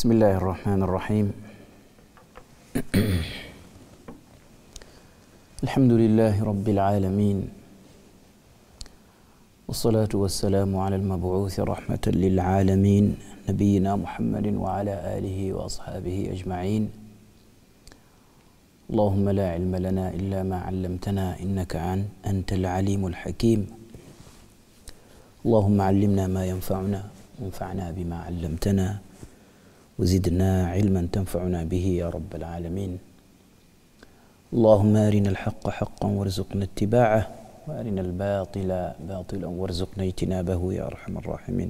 بسم الله الرحمن الرحيم الحمد لله رب العالمين والصلاة والسلام على المبعوث رحمة للعالمين نبينا محمد وعلى آله وأصحابه أجمعين اللهم لا علم لنا إلا ما علمتنا إنك أنت العليم الحكيم اللهم علمنا ما ينفعنا وانفعنا بما علمتنا وزدنا علما تنفعنا به يا رب العالمين اللهم أرنا الحق حقا وارزقنا اتباعه وأرنا الباطل باطلا وارزقنا اجتنابه يا أرحم الراحمين.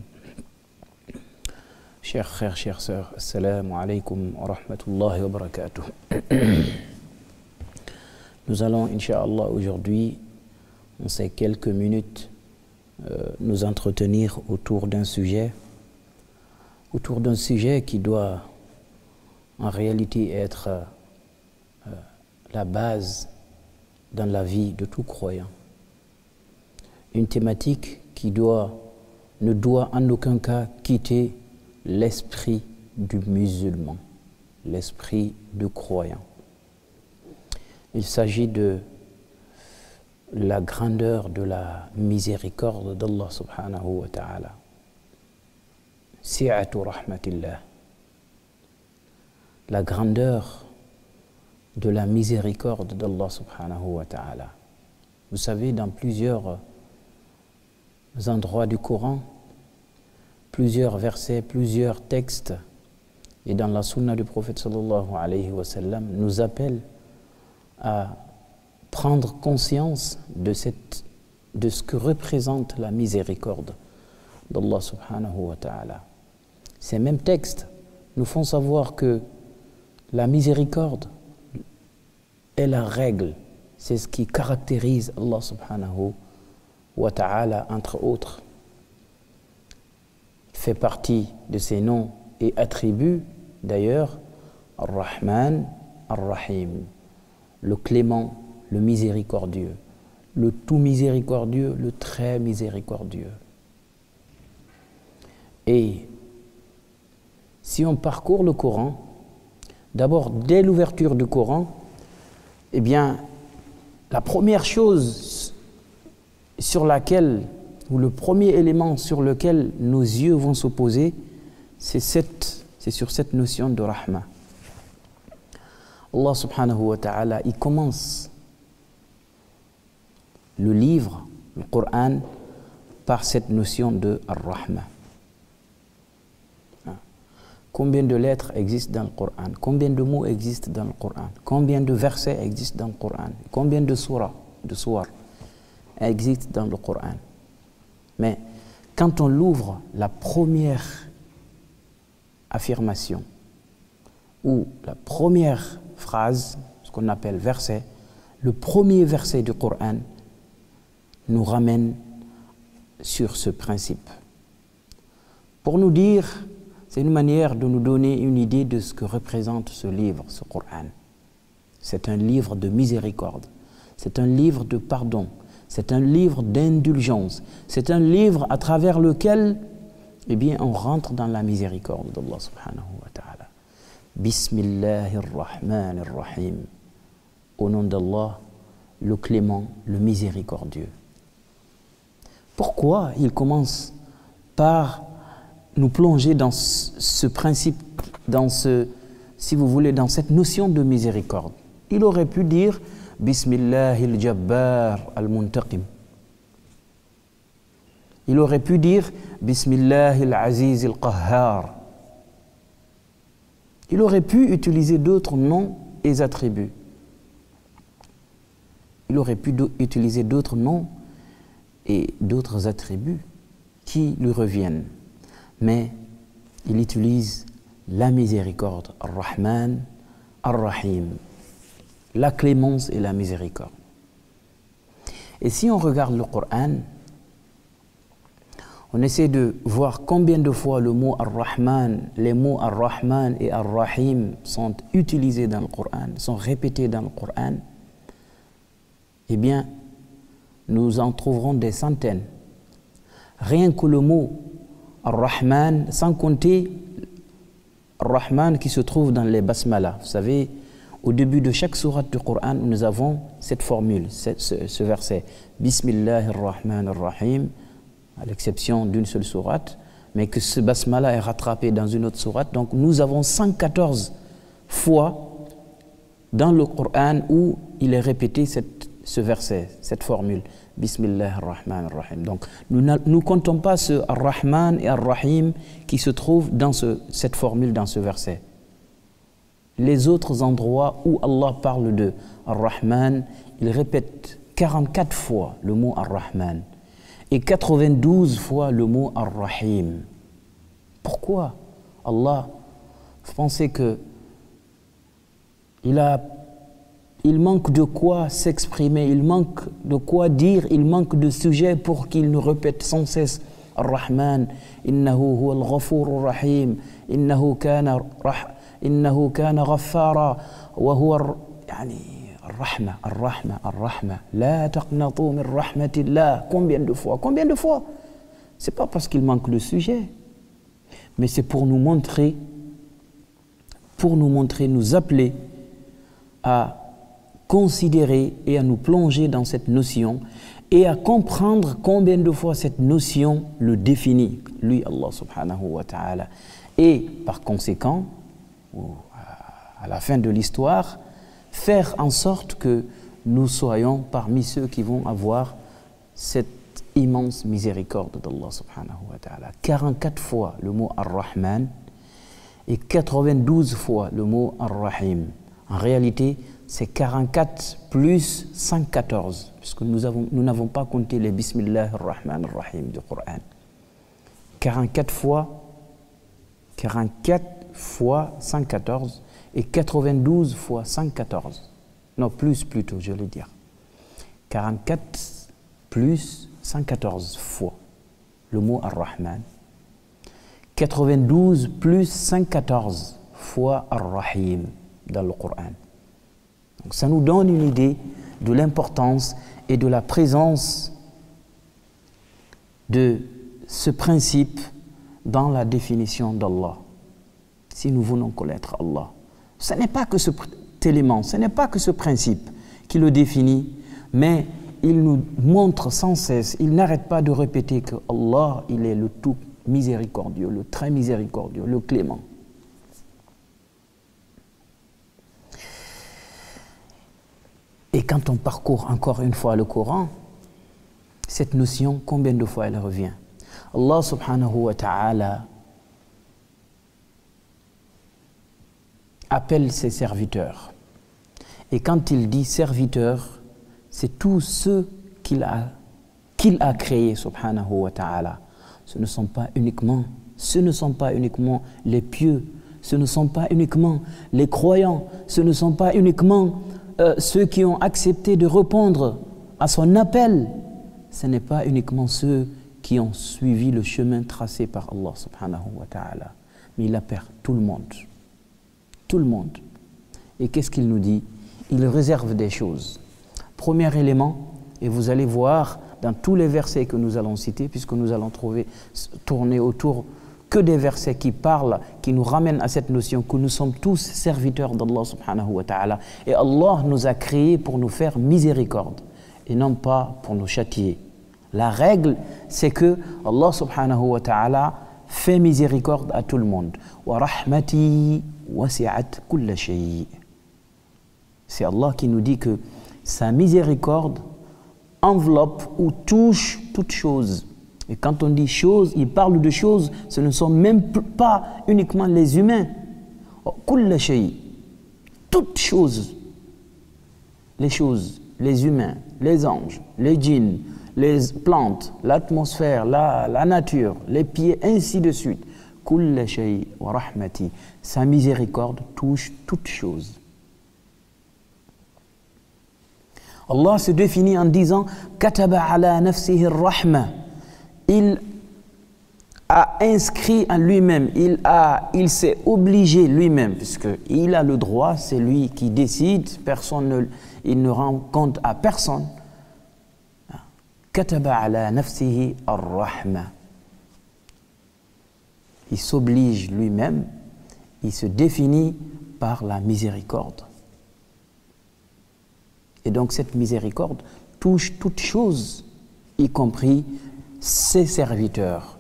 Chers frères, chères sœurs, assalamu alaikum wa rahmatullahi wa barakatuh. Nous allons, Inch'Allah, aujourd'hui, en ces quelques minutes, nous entretenir autour d'un sujet qui doit en réalité être la base dans la vie de tout croyant. Une thématique qui ne doit en aucun cas quitter l'esprit du musulman, l'esprit du croyant. Il s'agit de la grandeur de la miséricorde d'Allah subhanahu wa ta'ala. Si'atu rahmatillah. La grandeur de la miséricorde d'Allah subhanahu wa ta'ala. Vous savez, dans plusieurs endroits du Coran, plusieurs versets, plusieurs textes, et dans la sunna du prophète sallallahu alayhi wa sallam, nous appellent à prendre conscience de ce que représente la miséricorde d'Allah subhanahu wa ta'ala. Ces mêmes textes nous font savoir que la miséricorde est la règle, c'est ce qui caractérise Allah subhanahu wa ta'ala entre autres. Il fait partie de ses noms et attributs d'ailleurs Ar-Rahman, Ar-Rahim, le clément, le miséricordieux, le tout miséricordieux, le très miséricordieux. Et si on parcourt le Coran, d'abord dès l'ouverture du Coran, eh bien, la première chose sur laquelle, ou le premier élément sur lequel nos yeux vont se poser, c'est sur cette notion de rahma. Allah subhanahu wa ta'ala, il commence le livre, le Coran, par cette notion de rahma. Combien de lettres existent dans le Coran? Combien de mots existent dans le Coran? Combien de versets existent dans le Coran? Combien de sourates existent dans le Coran? Mais quand on l'ouvre, la première affirmation ou la première phrase, ce qu'on appelle verset, le premier verset du Coran nous ramène sur ce principe. Pour nous dire, c'est une manière de nous donner une idée de ce que représente ce livre, ce Coran. C'est un livre de miséricorde, c'est un livre de pardon, c'est un livre d'indulgence, c'est un livre à travers lequel, eh bien, on rentre dans la miséricorde d'Allah subhanahu wa ta'ala. Bismillahirrahmanirrahim. Au nom d'Allah, le clément, le miséricordieux. Pourquoi il commence par nous plonger dans ce principe, si vous voulez, dans cette notion de miséricorde? Il aurait pu dire Bismillahil Jabbar al-Muntaqim. Il aurait pu dire Bismillahil Aziz al-Qahhar. Il aurait pu utiliser d'autres noms et attributs. Il aurait pu utiliser d'autres noms et d'autres attributs qui lui reviennent. Mais il utilise la miséricorde, Ar-Rahman, Ar-Rahim, la clémence et la miséricorde. Et si on regarde le Coran, on essaie de voir combien de fois le mot Ar-Rahman, les mots Ar-Rahman et Ar-Rahim sont utilisés dans le Coran, sont répétés dans le Coran, eh bien, nous en trouverons des centaines. Rien que le mot Ar-Rahman, sans compter Ar-Rahman qui se trouve dans les basmalas. Vous savez, au début de chaque sourate du Coran, nous avons cette formule, ce verset. Bismillahir-Rahmanir-Rahim, à l'exception d'une seule sourate, mais que ce basmala est rattrapé dans une autre sourate. Donc nous avons 114 fois dans le Coran où il est répété ce verset, cette formule. Bismillahir-Rahmanir-Rahim. Donc nous ne comptons pas ce Ar-Rahman et Ar-Rahim qui se trouvent dans cette formule, dans ce verset. Les autres endroits où Allah parle de Ar-Rahman, il répète 44 fois le mot Ar-Rahman et 92 fois le mot Ar-Rahim. Pourquoi Allah, vous pensez que il manque de quoi s'exprimer, il manque de quoi dire, il manque de sujet pour qu'il nous répète sans cesse Ar-Rahman, innahu huwa al-Ghafur ar-Rahim, innahu kana ghaffara, wa huwa Ar-Rahma, Ar-Rahma, Ar-Rahma, la taqnatu min rahmatillah. Combien de fois? Combien de fois? C'est pas parce qu'il manque le sujet, mais c'est pour nous montrer, nous appeler à considérer et à nous plonger dans cette notion et à comprendre combien de fois cette notion le définit, lui, Allah subhanahu wa ta'ala. Et par conséquent, à la fin de l'histoire, faire en sorte que nous soyons parmi ceux qui vont avoir cette immense miséricorde d'Allah subhanahu wa ta'ala. 44 fois le mot Ar-Rahman et 92 fois le mot Ar-Rahim. En réalité, c'est 44 plus 114, puisque nous n'avons pas compté les Bismillahir-Rahmanir-Rahim du Coran. 44 fois 114 et 92 fois 114. Non, plus plutôt, je vais dire. 44 plus 114 fois le mot Ar-Rahman. 92 plus 114 fois Ar-Rahim dans le Coran. Donc ça nous donne une idée de l'importance et de la présence de ce principe dans la définition d'Allah. Si nous voulons connaître Allah, ce n'est pas que cet élément, ce n'est pas que ce principe qui le définit, mais il nous montre sans cesse, il n'arrête pas de répéter que Allah, il est le tout miséricordieux, le très miséricordieux, le clément. Et quand on parcourt encore une fois le Coran, cette notion, combien de fois elle revient? Allah subhanahu wa ta'ala appelle ses serviteurs. Et quand il dit serviteurs, c'est tous ceux qu'il a créés, subhanahu wa ta'ala. Ce ne sont pas uniquement les pieux, ce ne sont pas uniquement les croyants, ce ne sont pas uniquement ceux qui ont accepté de répondre à son appel. Ce n'est pas uniquement ceux qui ont suivi le chemin tracé par Allah subhanahu wa ta'ala, mais il appelle tout le monde. Tout le monde. Et qu'est-ce qu'il nous dit? Il réserve des choses. Premier élément, et vous allez voir dans tous les versets que nous allons citer, puisque nous allons tourner autour que des versets qui parlent, qui nous ramènent à cette notion que nous sommes tous serviteurs d'Allah subhanahu wa ta'ala. Et Allah nous a créés pour nous faire miséricorde et non pas pour nous châtier. La règle, c'est que Allah subhanahu wa ta'ala fait miséricorde à tout le monde. Wa rahmati wasi'at kulla shay'. C'est Allah qui nous dit que sa miséricorde enveloppe ou touche toute chose. Et quand on dit choses, il parle de choses, ce ne sont même pas uniquement les humains. Kulla shay', toutes choses, les humains, les anges, les djinns, les plantes, l'atmosphère, la nature, les pieds, ainsi de suite. Kulla shay' wa rahmati. Sa miséricorde touche toutes choses. Allah se définit en disant Kataba ala nafsihi ar-rahma. Il a inscrit en lui-même, il s'est obligé lui-même, puisqu'il a le droit, c'est lui qui décide, il ne rend compte à personne. Kataba ala nafsihi ar-rahma. Il s'oblige lui-même il se définit par la miséricorde. Et donc cette miséricorde touche toutes choses, y compris ses serviteurs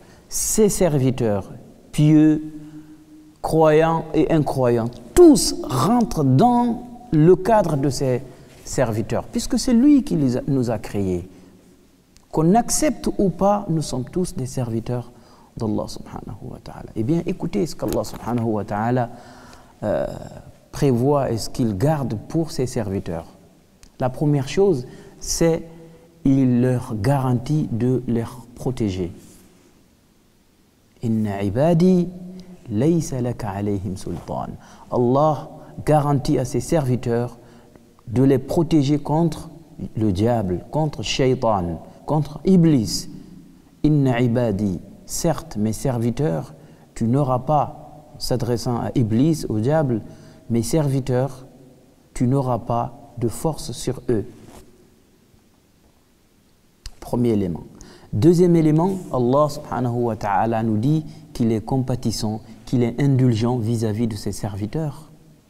pieux, croyants et incroyants. Tous rentrent dans le cadre de ses serviteurs, puisque c'est lui qui nous a créés. Qu'on accepte ou pas, nous sommes tous des serviteurs d'Allah subhanahu wa ta'ala. Eh bien, écoutez ce qu'Allah subhanahu wa ta'ala prévoit et ce qu'il garde pour ses serviteurs. La première chose, c'est il leur garantit de les protéger. Inna ibadi laysa laka alayhim sultan. Allah garantit à ses serviteurs de les protéger contre le diable, contre Shaitan, contre Iblis. Inna ibadi, certes mes serviteurs, tu n'auras pas, s'adressant à Iblis, au diable, mes serviteurs, tu n'auras pas de force sur eux. Premier élément. Deuxième élément, Allah subhanahu wa ta'ala nous dit qu'il est compatissant, qu'il est indulgent vis-à-vis de ses serviteurs.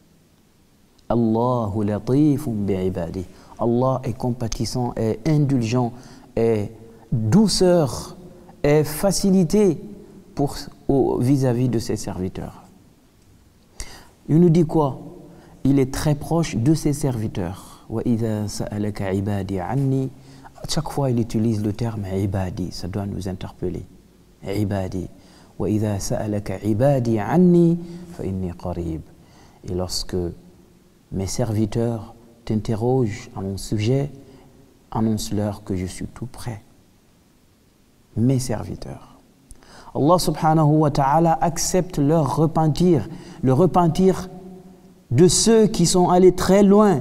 Allahu latifun bi'ibadihi. Allah est compatissant, est indulgent, est douceur, est facilité vis-à-vis de ses serviteurs. Il nous dit quoi? Il est très proche de ses serviteurs. Wa idha sa'alaka ibadi anni. Chaque fois, il utilise le terme ibadi, ça doit nous interpeller. Ibadi. Wa idha sa'alaka ibadi anni fa inni qarib. Et lorsque mes serviteurs t'interrogent à mon sujet, annonce-leur que je suis tout près. Mes serviteurs. Allah subhanahu wa ta'ala accepte leur repentir, le repentir de ceux qui sont allés très loin.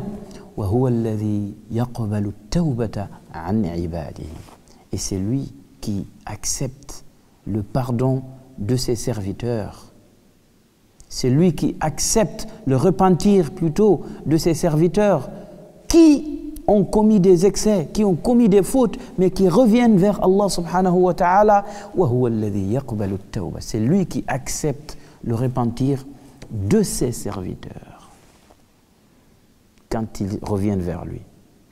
Et c'est lui qui accepte le pardon de ses serviteurs. C'est lui qui accepte le repentir plutôt de ses serviteurs qui ont commis des excès, qui ont commis des fautes, mais qui reviennent vers Allah subhanahu wa ta'ala. C'est lui qui accepte le repentir de ses serviteurs quand ils reviennent vers lui.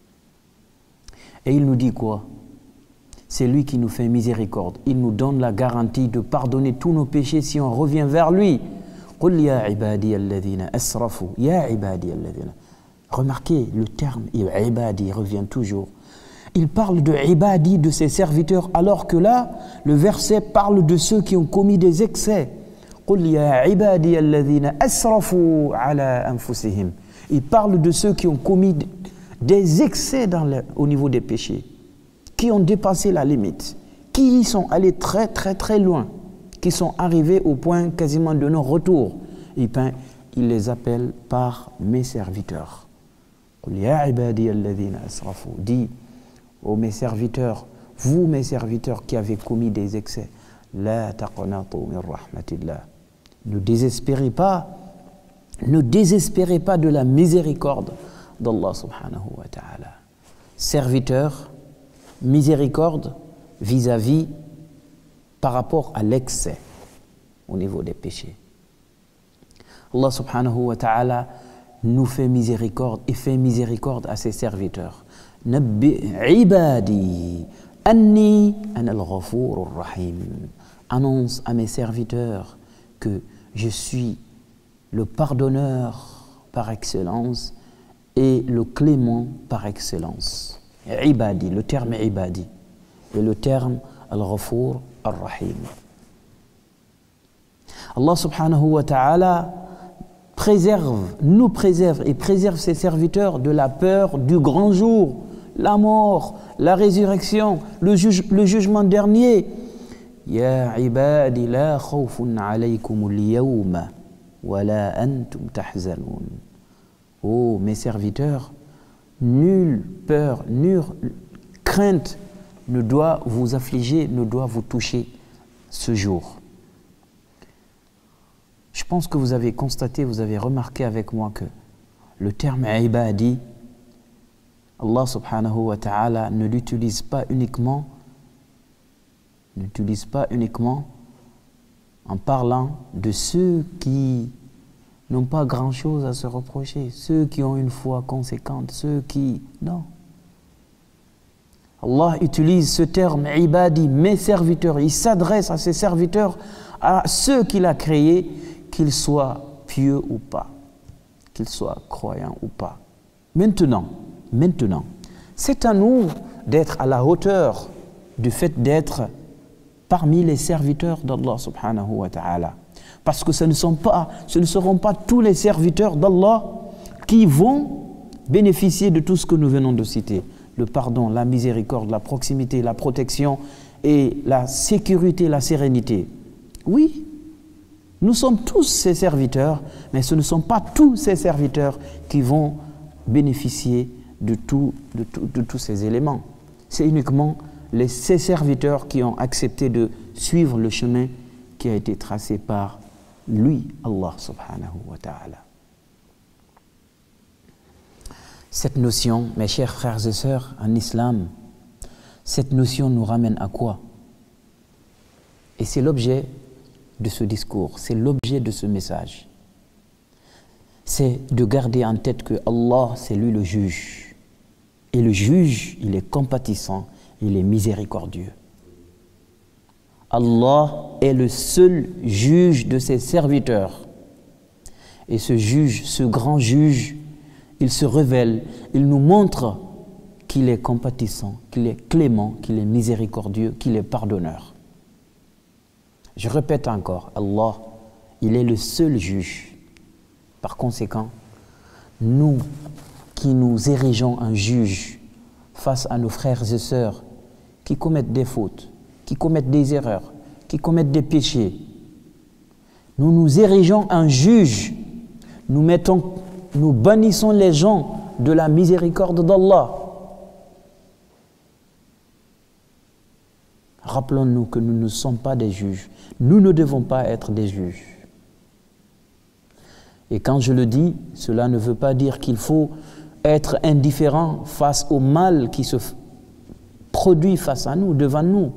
Et il nous dit quoi? C'est lui qui nous fait miséricorde. Il nous donne la garantie de pardonner tous nos péchés si on revient vers lui. Qul ya ibadi alladhina asrafu, ya ibadi alladhina. Remarquez le terme ibadi revient toujours. Il parle de ibadi, de ses serviteurs, alors que là, le verset parle de ceux qui ont commis des excès. Qul ya ibadi alladhina asrafu ala anfusihim. Il parle de ceux qui ont commis des excès au niveau des péchés, qui ont dépassé la limite, qui sont allés très très très loin, qui sont arrivés au point quasiment de non-retour. Et bien, il les appelle par mes serviteurs. Dis, ô mes serviteurs, vous mes serviteurs qui avez commis des excès, la taqnatu min rahmatillah. Ne désespérez pas de la miséricorde d'Allah subhanahu wa ta'ala. Serviteur, miséricorde vis-à-vis par rapport à l'excès au niveau des péchés. Allah subhanahu wa ta'ala nous fait miséricorde et fait miséricorde à ses serviteurs. Nabbi ibadi anni ana al-ghafur ar-rahim. Annonce à mes serviteurs que je suis le pardonneur par excellence et le clément par excellence. Ibadi, le terme ibadi et le terme al-ghafur ar-rahim. Allah subhanahu wa ta'ala nous préserve et préserve ses serviteurs de la peur du grand jour, la mort, la résurrection, le jugement dernier. Ya ibadi la khawfun alaykum al-yawma wa la antum tahzanun. Oh mes serviteurs, nulle peur, nulle crainte ne doit vous affliger, ne doit vous toucher ce jour. Je pense que vous avez constaté, vous avez remarqué avec moi que le terme ibadi, Allah subhanahu wa ta'ala ne l'utilise pas uniquement en parlant de ceux qui n'ont pas grand-chose à se reprocher. Ceux qui ont une foi conséquente, ceux qui... Non. Allah utilise ce terme « ibadi », mes serviteurs. Il s'adresse à ses serviteurs, à ceux qu'il a créés, qu'ils soient pieux ou pas, qu'ils soient croyants ou pas. Maintenant, c'est à nous d'être à la hauteur du fait d'être parmi les serviteurs d'Allah subhanahu wa ta'ala. Parce que ce ne seront pas tous les serviteurs d'Allah qui vont bénéficier de tout ce que nous venons de citer. Le pardon, la miséricorde, la proximité, la protection et la sécurité, la sérénité. Oui, nous sommes tous ces serviteurs, mais ce ne sont pas tous ces serviteurs qui vont bénéficier de tous ces éléments. C'est uniquement ces serviteurs qui ont accepté de suivre le chemin qui a été tracé par lui, Allah subhanahu wa ta'ala. Cette notion, mes chers frères et sœurs, en islam, cette notion nous ramène à quoi? Et c'est l'objet de ce discours, c'est l'objet de ce message. C'est de garder en tête que Allah, c'est lui le juge. Et le juge, il est compatissant, il est miséricordieux. Allah est le seul juge de ses serviteurs. Et ce juge, ce grand juge, il se révèle, il nous montre qu'il est compatissant, qu'il est clément, qu'il est miséricordieux, qu'il est pardonneur. Je répète encore, Allah, il est le seul juge. Par conséquent, nous qui nous érigeons en juge face à nos frères et sœurs qui commettent des fautes, qui commettent des erreurs, qui commettent des péchés, nous nous érigeons en juge, nous bannissons les gens de la miséricorde d'Allah. Rappelons-nous que nous ne sommes pas des juges. Nous ne devons pas être des juges. Et quand je le dis, cela ne veut pas dire qu'il faut être indifférent face au mal qui se produit face à nous, devant nous.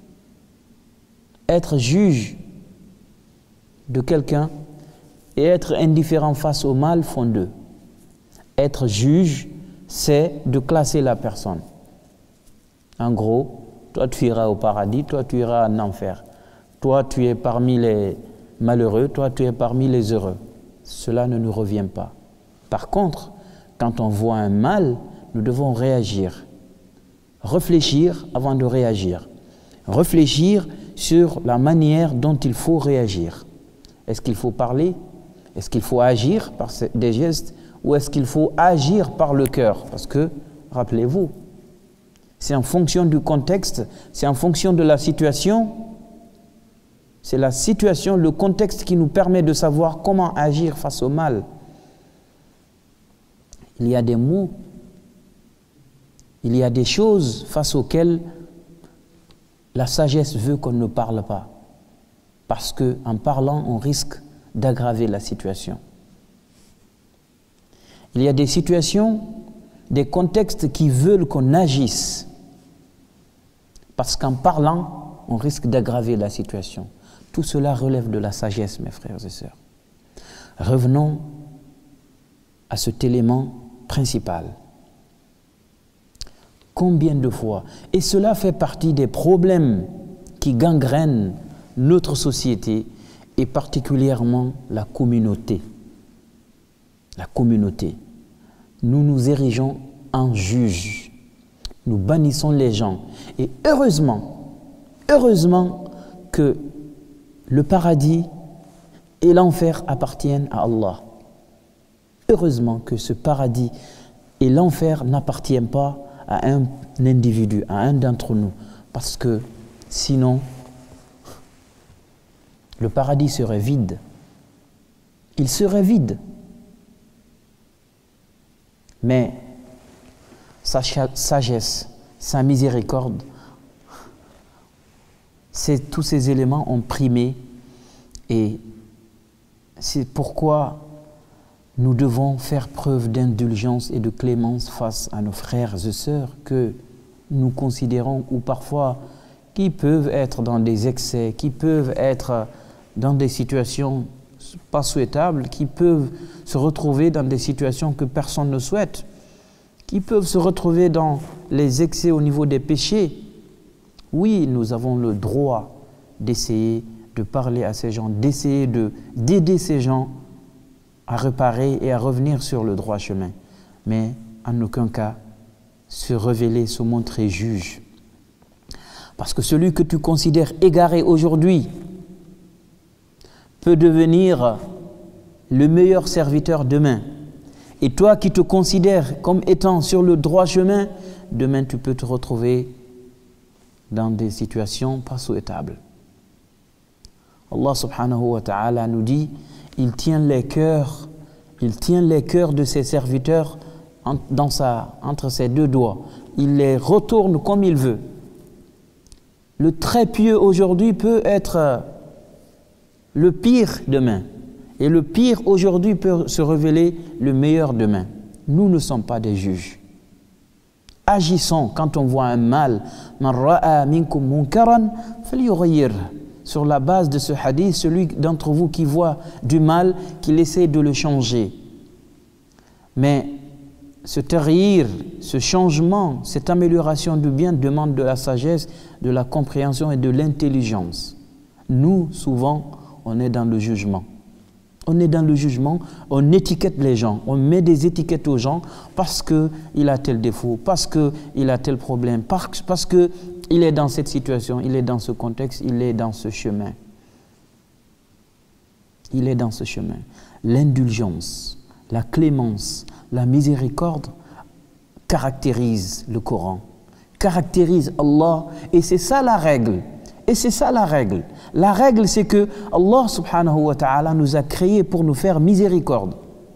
Être juge de quelqu'un et être indifférent face au mal font deux. Être juge, c'est de classer la personne. En gros, toi tu iras au paradis, toi tu iras en enfer. Toi tu es parmi les malheureux, toi tu es parmi les heureux. Cela ne nous revient pas. Par contre, quand on voit un mal, nous devons réagir. Réfléchir avant de réagir. Réfléchir sur la manière dont il faut réagir. Est-ce qu'il faut parler? Est-ce qu'il faut agir par des gestes? Ou est-ce qu'il faut agir par le cœur? Parce que, rappelez-vous, c'est en fonction du contexte, c'est en fonction de la situation. C'est la situation, le contexte qui nous permet de savoir comment agir face au mal. Il y a des mots, il y a des choses face auxquelles la sagesse veut qu'on ne parle pas. Parce qu'en parlant, on risque d'aggraver la situation. Il y a des situations, des contextes qui veulent qu'on agisse. Parce qu'en parlant, on risque d'aggraver la situation. Tout cela relève de la sagesse, mes frères et sœurs. Revenons à cet élément principal. Combien de fois, et cela fait partie des problèmes qui gangrènent notre société et particulièrement la communauté. La communauté. Nous nous érigeons en juges. Nous bannissons les gens. Et heureusement que le paradis et l'enfer appartiennent à Allah. Heureusement que ce paradis et l'enfer n'appartiennent pas à un individu, à un d'entre nous. Parce que sinon, le paradis serait vide. Il serait vide. Mais sa sagesse, sa miséricorde, tous ces éléments ont primé et c'est pourquoi nous devons faire preuve d'indulgence et de clémence face à nos frères et sœurs que nous considérons ou parfois qui peuvent être dans des excès, qui peuvent être dans des situations pas souhaitables, qui peuvent se retrouver dans des situations que personne ne souhaite, qui peuvent se retrouver dans les excès au niveau des péchés. Oui, nous avons le droit d'essayer de parler à ces gens, d'essayer d'aider ces gens à réparer et à revenir sur le droit chemin. Mais en aucun cas se révéler, se montrer juge. Parce que celui que tu considères égaré aujourd'hui peut devenir le meilleur serviteur demain. Et toi qui te considères comme étant sur le droit chemin, demain tu peux te retrouver dans des situations pas souhaitables. Allah subhanahu wa ta'ala nous dit, il tient les cœurs de ses serviteurs entre ses deux doigts. Il les retourne comme il veut. Le très pieux aujourd'hui peut être le pire demain. Et le pire aujourd'hui peut se révéler le meilleur demain. Nous ne sommes pas des juges. Agissons quand on voit un mal. Man ra'a minkum munkaran falyughayyir. Sur la base de ce hadith, celui d'entre vous qui voit du mal, qu'il essaie de le changer. Mais ce taghyir, ce changement, cette amélioration du bien demande de la sagesse, de la compréhension et de l'intelligence. Nous, souvent, on est dans le jugement. On est dans le jugement, on étiquette les gens, on met des étiquettes aux gens parce qu'il a tel défaut, parce qu'il a tel problème, parce qu'il est dans cette situation, il est dans ce contexte, il est dans ce chemin. Il est dans ce chemin. L'indulgence, la clémence, la miséricorde caractérise le Coran, caractérise Allah, et c'est ça la règle. Et c'est ça la règle. La règle, c'est que Allah subhanahu wa ta'ala nous a créés pour nous faire miséricorde.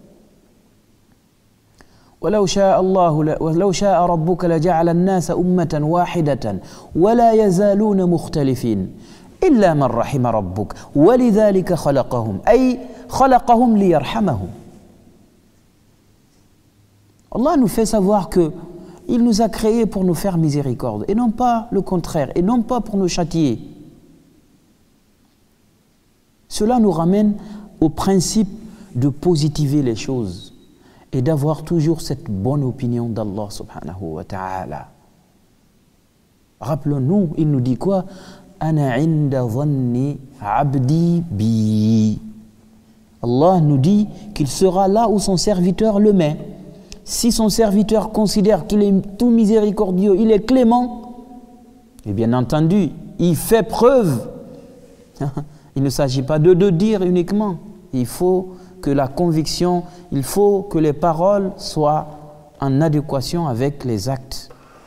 وَلَوْ شَاءَ رَبُّكَ لَجَعَلَ النَّاسَ أُمَّةً وَاحِدَةً وَلَا يَزَالُونَ مُخْتَلِفِينَ إِلَّا مَنْ رَحِمَ رَبُّكَ وَلِذَلِكَ خَلَقَهُمْ أي خَلَقَهُمْ لِيَرْحَمَهُمْ. Allah nous fait savoir que il nous a créés pour nous faire miséricorde, et non pas le contraire, et non pas pour nous châtier. Cela nous ramène au principe de positiver les choses et d'avoir toujours cette bonne opinion d'Allah subhanahu wa ta'ala. Rappelons-nous, il nous dit quoi? Ana inda dhanni abdi bi. Allah nous dit qu'il sera là où son serviteur le met. Si son serviteur considère qu'il est tout miséricordieux, il est clément, et bien entendu, il fait preuve. Il ne s'agit pas de dire uniquement. Il faut que la conviction, il faut que les paroles soient en adéquation avec les actes.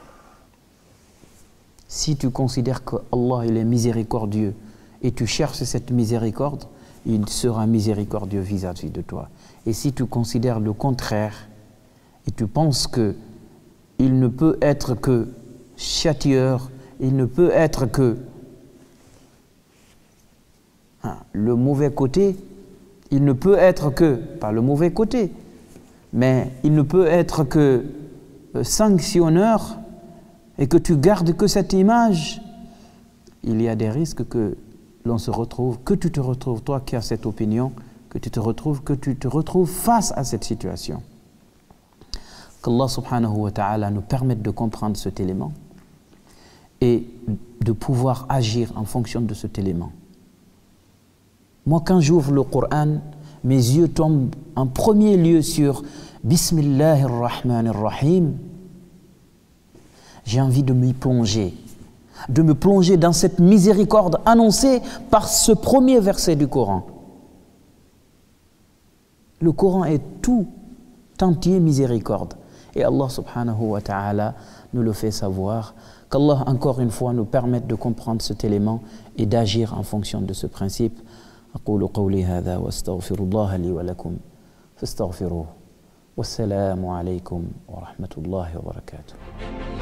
Si tu considères que Allah il est miséricordieux et tu cherches cette miséricorde, il sera miséricordieux vis-à-vis de toi. Et si tu considères le contraire, et tu penses qu'il ne peut être que châtieur, il ne peut être que le mauvais côté, il ne peut être que, pas le mauvais côté, mais il ne peut être que sanctionneur, et que tu gardes que cette image, il y a des risques que l'on se retrouve, que tu te retrouves, toi qui as cette opinion, que tu te retrouves face à cette situation. Qu'Allah subhanahu wa ta'ala nous permette de comprendre cet élément et de pouvoir agir en fonction de cet élément. Moi, quand j'ouvre le Coran, mes yeux tombent en premier lieu sur Bismillahir Rahmanir Rahim. J'ai envie de m'y plonger, de me plonger dans cette miséricorde annoncée par ce premier verset du Coran. Le Coran est tout entier miséricorde. Et Allah subhanahu wa ta'ala nous le fait savoir. Qu'Allah encore une fois nous permette de comprendre cet élément et d'agir en fonction de ce principe. أقول قولي هذا وأستغفر الله لي ولكم فاستغفروه والسلام عليكم ورحمة الله وبركاته.